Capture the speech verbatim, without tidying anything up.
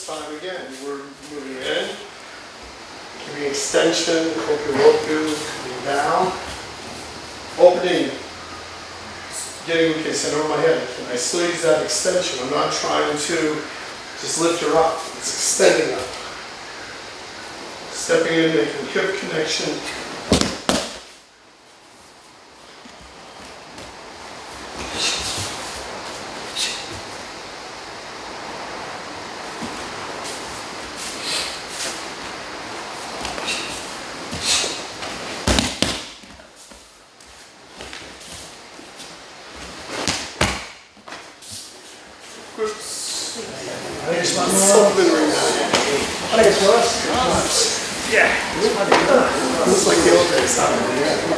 time again. We're moving in, giving extension, kokuroku, coming down, opening, getting okay, center over my head. And I still use that extension. I'm not trying to just lift her up. It's extending up. Stepping in, making hip connection. I think it's one more. I think it's worse. Yeah. Looks like the old days.